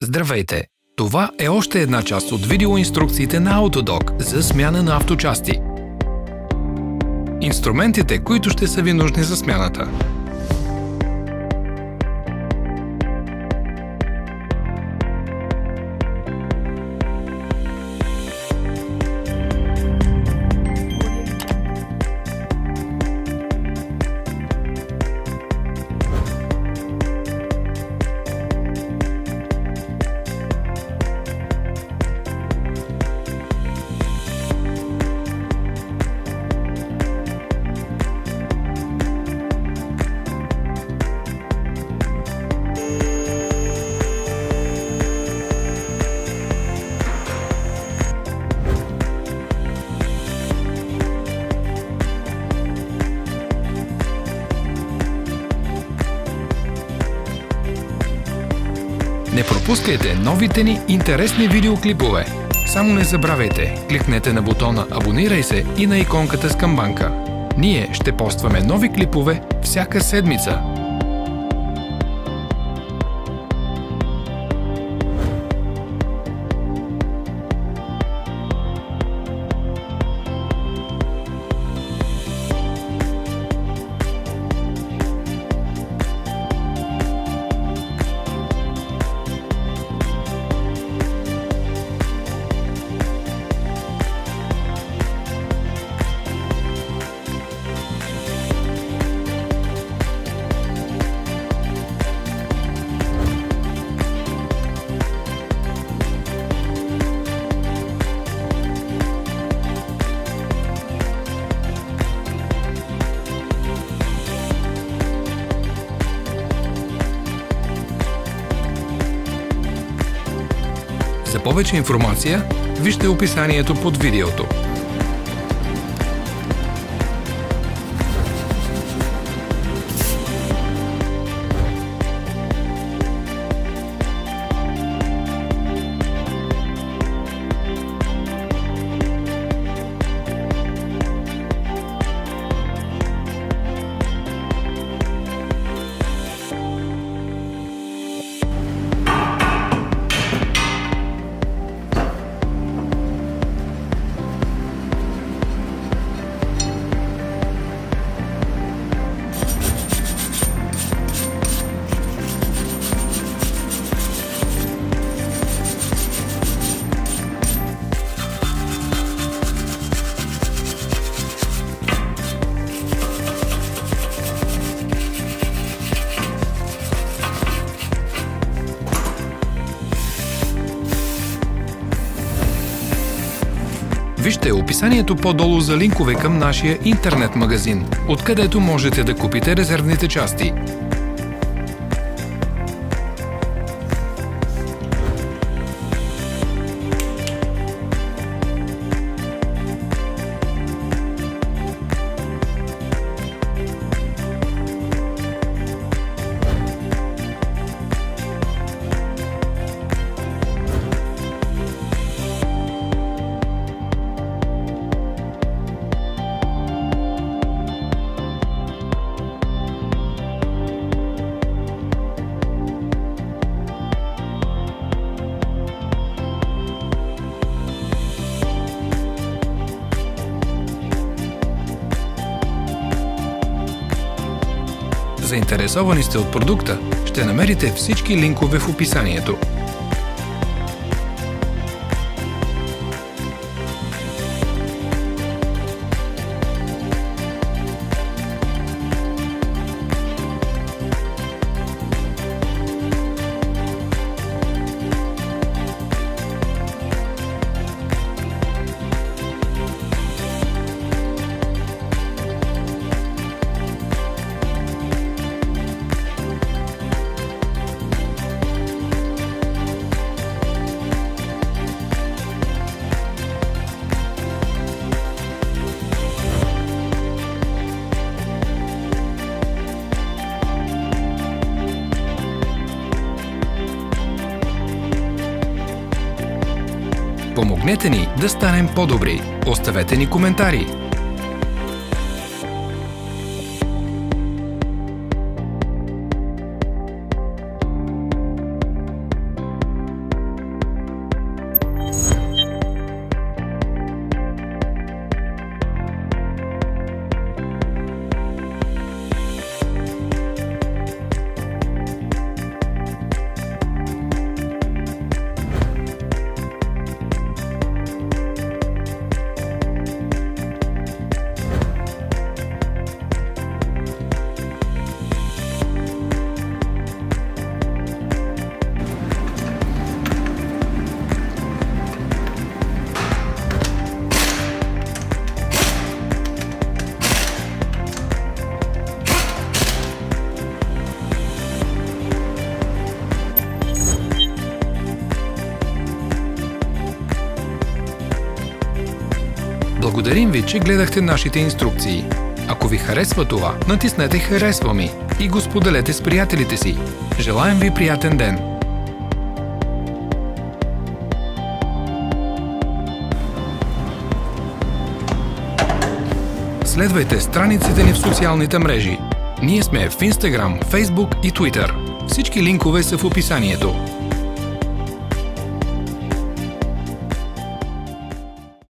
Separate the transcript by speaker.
Speaker 1: Здравейте! Това е още една част от видеоинструкциите на Autodoc за смяна на авточасти. Инструментите, които ще са ви нужни за смяната. Не пропускайте новите ни интересни видеоклипове. Само не забравяйте, кликнете на бутона "Абонирай се" и на иконката с камбанка. Ние ще постваме нови клипове всяка седмица. За повече информация, вижте описанието под видеото. Вижте описанието по-долу за линкове към нашия интернет магазин, откъдето можете да купите резервните части. Заинтересовани сте от продукта, ще намерите всички линкове в описанието. Помогнете ни да станем по-добри. Оставете ни коментари. Благодарим ви, че гледахте нашите инструкции. Ако ви харесва това, натиснете "Харесва ми" и го споделете с приятелите си. Желаем ви приятен ден! Следвайте страниците ни в социалните мрежи. Ние сме в Instagram, Facebook и Twitter. Всички линкове са в описанието.